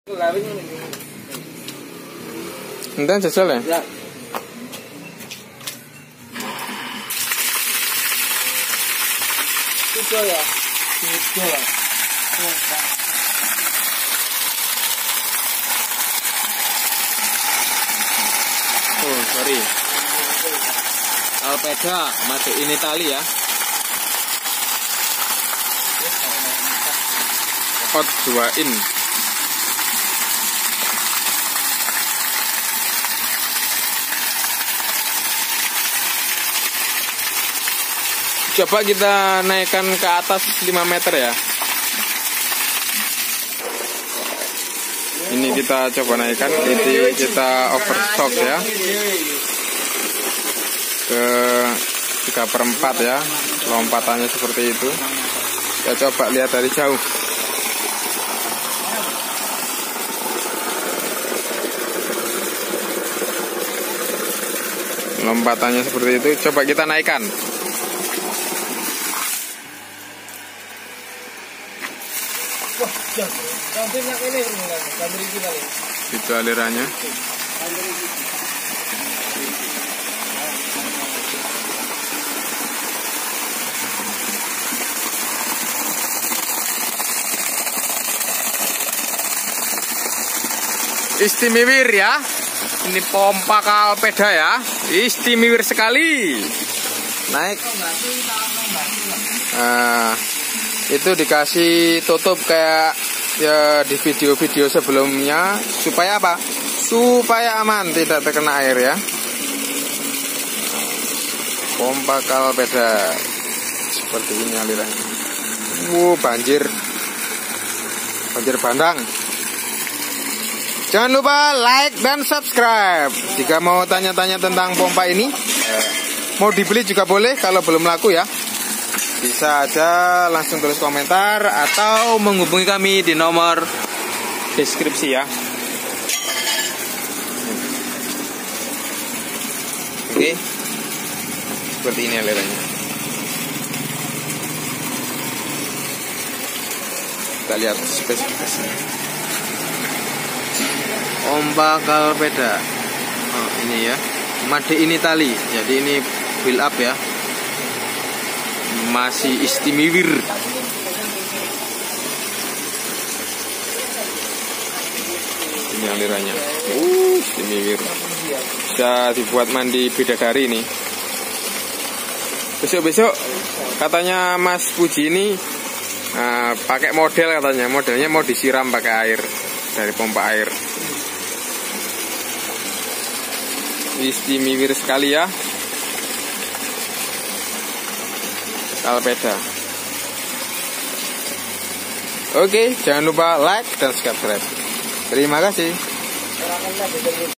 Enten jajal ya? Ya. Tiga ya? Tiga. Oh, sorry. Alpeda, made in Italy ya. Hot 2 in. Coba kita naikkan ke atas 5 meter ya. Ini kita coba naikkan, ini kita overstock ya. Ke 3/4 ya. Lompatannya seperti itu. Kita coba lihat dari jauh. Lompatannya seperti itu. Coba kita naikkan. Wah, ini Itu alirannya. Istimewir ya. Ini pompa Alpeda ya. Istimewir sekali. Naik. Itu dikasih tutup kayak ya di video-video sebelumnya, supaya apa? Supaya aman, tidak terkena air ya. Pompa Alpeda seperti ini alirannya. Banjir bandang. Jangan lupa like dan subscribe. Jika mau tanya-tanya tentang pompa ini, mau dibeli juga boleh kalau belum laku ya. Bisa aja langsung tulis komentar atau menghubungi kami di nomor deskripsi ya. Oke. Seperti ini alirannya. Kita lihat spesifikasinya. Pompa Alpeda. Oh, ini ya. Made in Italy. Jadi ini build up ya. Masih istimewir. Ini alirannya. Istimewir. Bisa dibuat mandi bidadari ini. Besok-besok katanya Mas Puji ini pakai model katanya. Modelnya mau disiram pakai air dari pompa air. Istimewir sekali ya. Alpeda. Oke, jangan lupa like dan subscribe. Terima kasih.